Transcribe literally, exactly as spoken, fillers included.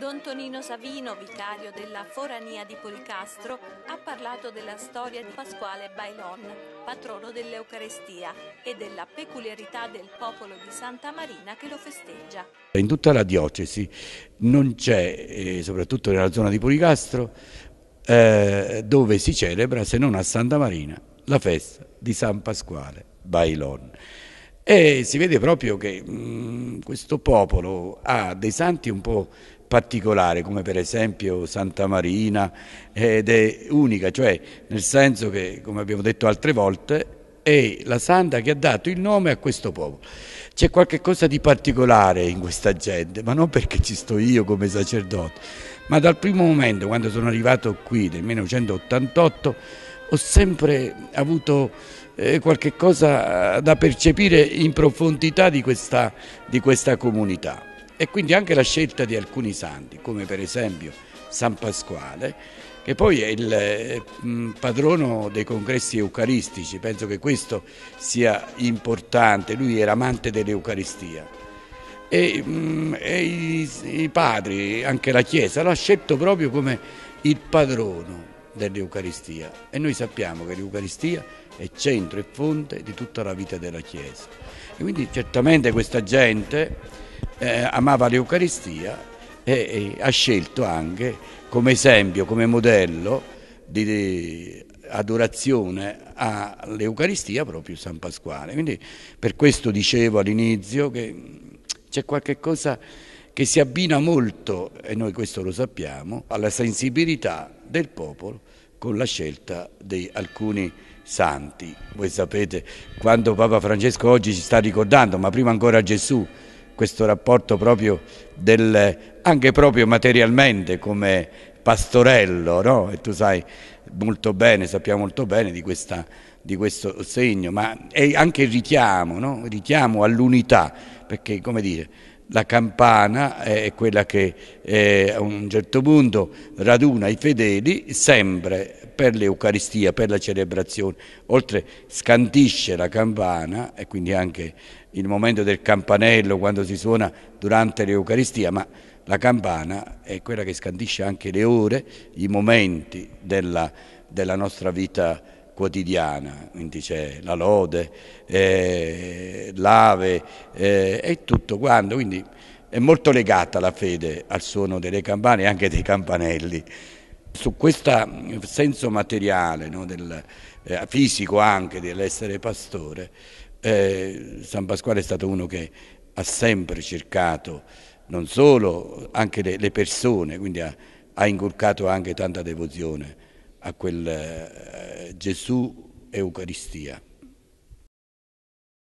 Don Tonino Savino, vicario della Forania di Policastro, ha parlato della storia di Pasquale Bailon, patrono dell'Eucarestia, e della peculiarità del popolo di Santa Marina che lo festeggia. In tutta la diocesi non c'è, eh, soprattutto nella zona di Policastro, eh, dove si celebra, se non a Santa Marina, la festa di San Pasquale Bailon. E si vede proprio che mh, questo popolo ha dei santi un po' particolari, come per esempio Santa Marina, ed è unica, cioè nel senso che, come abbiamo detto altre volte, è la santa che ha dato il nome a questo popolo. C'è qualche cosa di particolare in questa gente, ma non perché ci sto io come sacerdote, ma dal primo momento, quando sono arrivato qui nel millenovecentottantotto, ho sempre avuto eh, qualche cosa da percepire in profondità di questa, di questa comunità. E quindi anche la scelta di alcuni santi, come per esempio San Pasquale, che poi è il eh, patrono dei congressi eucaristici. Penso che questo sia importante, lui era amante dell'Eucaristia. E, mh, e i, i padri, anche la Chiesa, l'ha scelto proprio come il patrono dell'Eucaristia, e noi sappiamo che l'Eucaristia è centro e fonte di tutta la vita della Chiesa. E quindi certamente questa gente eh, amava l'Eucaristia e, e ha scelto anche come esempio, come modello di, di adorazione all'Eucaristia proprio San Pasquale. Quindi per questo dicevo all'inizio che c'è qualche cosa che si abbina molto, e noi questo lo sappiamo, alla sensibilità del popolo con la scelta di alcuni santi. Voi sapete, quando Papa Francesco oggi ci sta ricordando, ma prima ancora Gesù, questo rapporto proprio del, anche proprio materialmente come pastorello, no? E tu sai molto bene, sappiamo molto bene di, questa, di questo segno, ma è anche il richiamo, no? Il richiamo all'unità, perché come dire, la campana è quella che eh, a un certo punto raduna i fedeli sempre per l'Eucaristia, per la celebrazione. Oltre scandisce la campana, e quindi anche il momento del campanello quando si suona durante l'Eucaristia, ma la campana è quella che scandisce anche le ore, i momenti della, della nostra vita quotidiana, quindi c'è la lode, eh, l'ave eh, e tutto quanto, quindi è molto legata la fede al suono delle campane e anche dei campanelli. Su questo senso materiale, no, del, eh, fisico anche dell'essere pastore, eh, San Pasquale è stato uno che ha sempre cercato non solo anche le, le persone, quindi ha, ha inculcato anche tanta devozione a quel eh, Gesù Eucaristia.